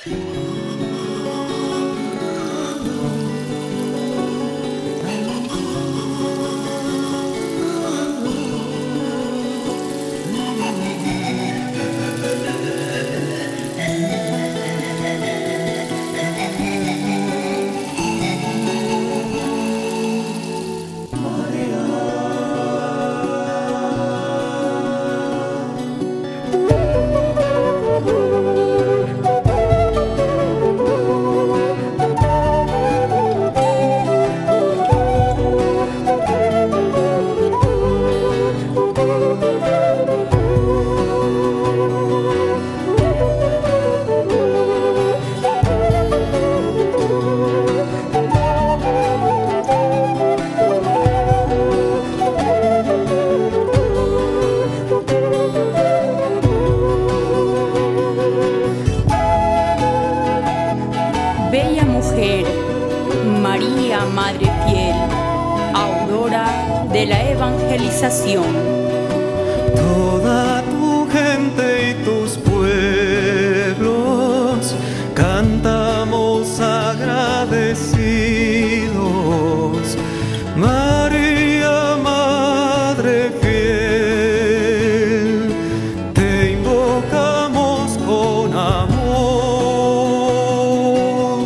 Bella mujer, María, Madre fiel, aurora de la evangelización. Toda tu gente y tus pueblos cantamos agradecidos. María, Madre fiel, te invocamos con amor.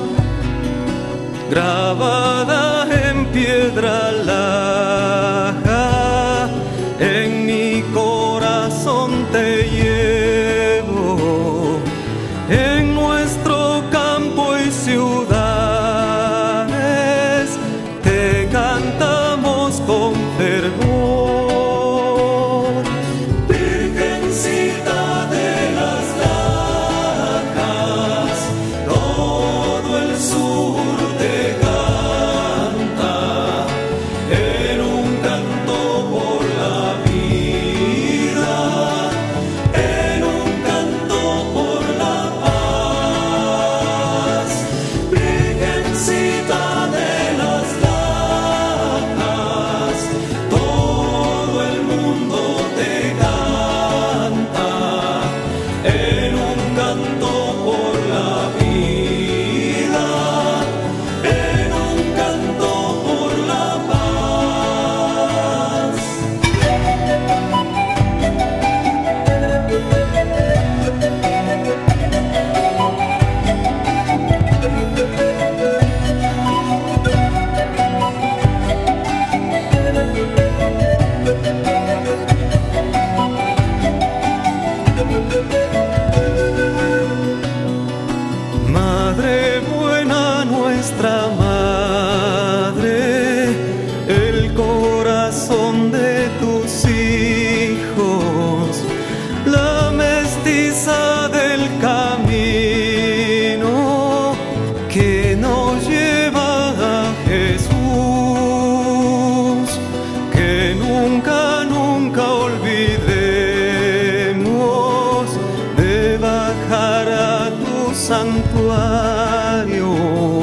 Grabada en piedra laja, en mi corazón te llevo, en nuestro campo y ciudades te cantamos con fervor. Virgencita de las lajas, todo el sur te canta en un canto por la vida, en un canto por la paz. Virgencita de las lajas, todo el mundo te canta en un canto por la vida, en un canto por la paz. Madre buena, nuestra madre, el corazón de tus hijos, la mestiza del camino que nos lleva a Jesús, que nunca, nunca olvidemos de bajar a tu santuario.